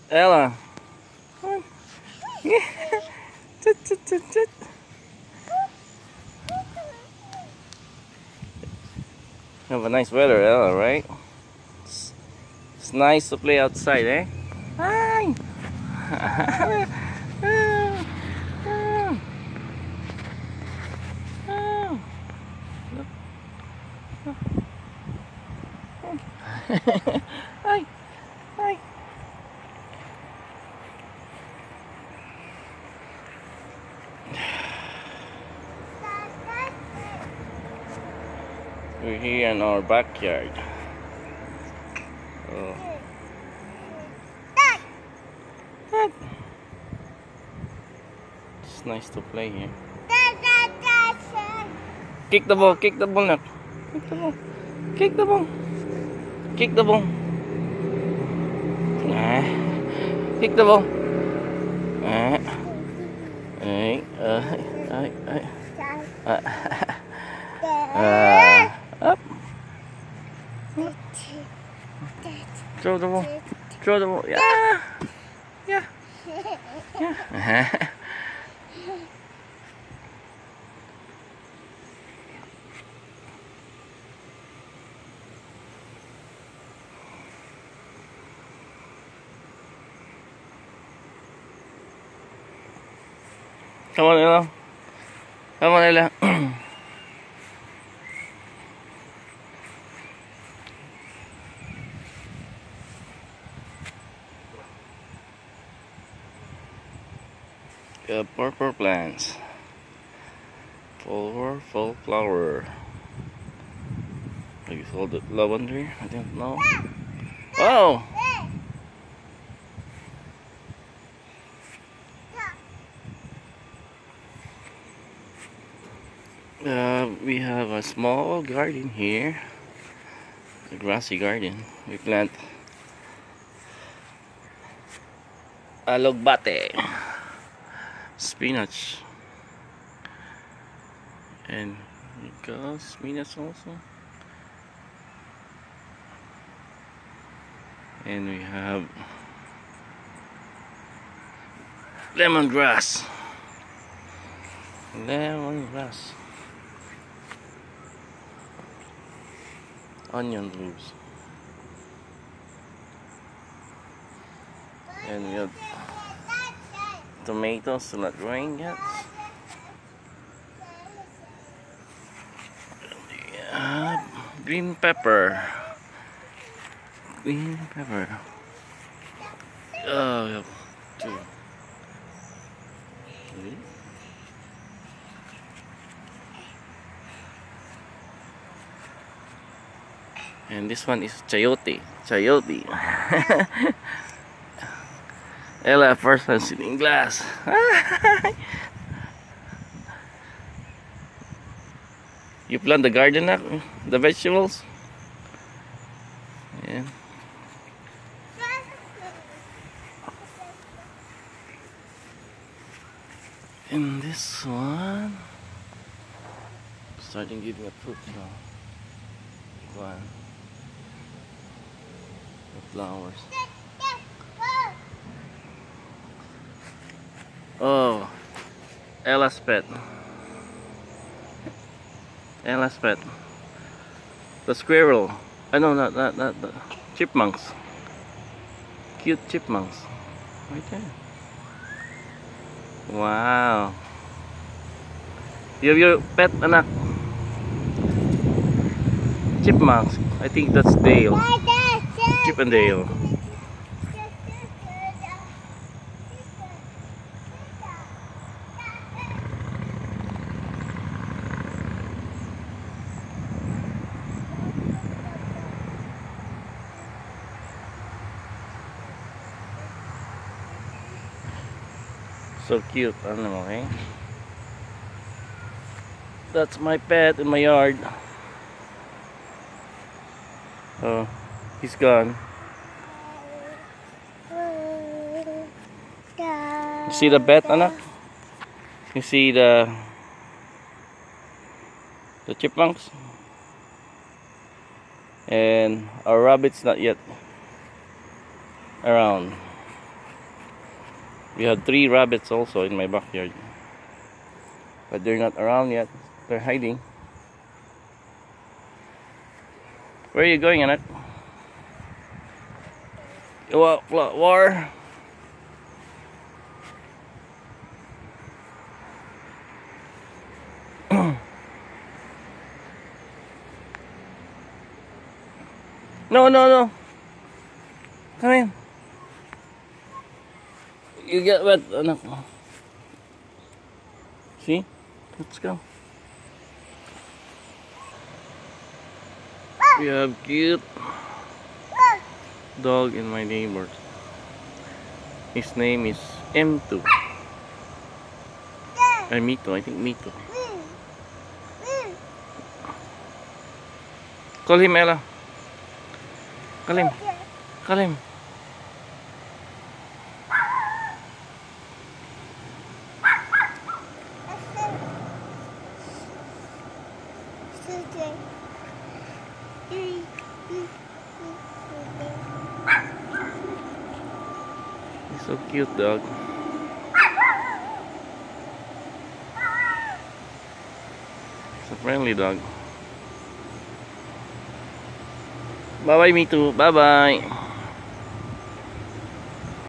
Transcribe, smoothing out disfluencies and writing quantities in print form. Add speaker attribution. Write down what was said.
Speaker 1: Ella. Come on. Yeah. Tut, tut, tut, tut. Have a nice weather, Ella, right? It's nice to play outside, eh? Hi. Hi. Hi. We're here in our backyard. Oh. Dad. It's nice to play here. Kick the ball, Nak. Kick the ball. Kick the ball. Kick the ball. Ah. Kick the ball. Ah. Ay, ay, ay. Up. Throw the ball. Throw the ball. Yeah. Yeah. Yeah. Come on, Ella. Come on, Ella. Purple plants. Full flower. Maybe it's called lavender. I don't know. Oh! We have a small garden here. A grassy garden. We plant alogbate, spinach, and spinach also. And we have lemongrass. Onion leaves. And we have tomatoes still not growing yet. Green pepper. Green pepper. Oh, we have two. And this one is chayote. Chayote. Ella first time sitting glass. You plant the garden now? The vegetables? Yeah. And this one starting giving a fruit now. One. The flowers. Oh, Ella's pet. Ella's pet. The squirrel. I know, not the chipmunks. Cute chipmunks. Right there. Wow. You have your pet, anak? Chipmunks. I think that's Dale. Chip and Dale. So cute animal, eh? That's my pet in my yard. Oh, he's gone. You see the pet, anak? You see the chipmunks? And our rabbit's not yet around. We had 3 rabbits also in my backyard, but they're not around yet. They're hiding. Where are you going, Anak? War. No, no, no. Come in. You get wet, Anak. See? Let's go. We have cute dog in my neighbors. His name is M2. Mito, I think Mito. Call him, Ella. Call him. Call him. He's so cute, dog. It's a friendly dog. Bye bye, Mito. Bye bye.